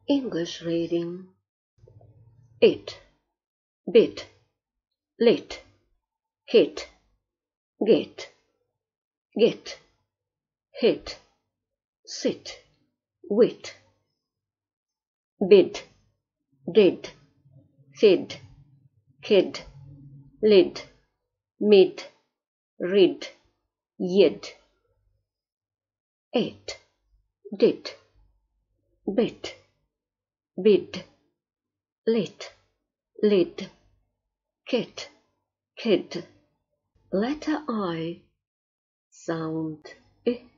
English reading. It, bit, lit, hit, get, hit, sit, wit, bid, did, hid, kid, lid, mid, rid, yid. Ate, did, bit, bid, lit, lid, kit, kid. Letter I, sound I.